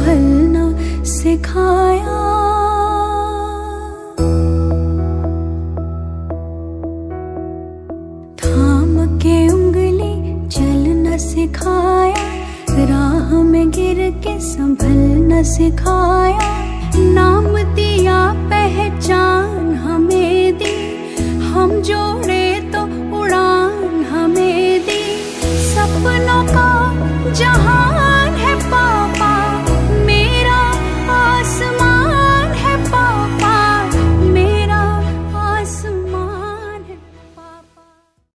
संभलना सिखाया। थाम के उंगली चलना सिखाया, राह में गिर के संभलना सिखाया। नाम दिया पहचान हमें दी, हम जोड़े तो उड़ान हमें दी। सपनों का जहान है पार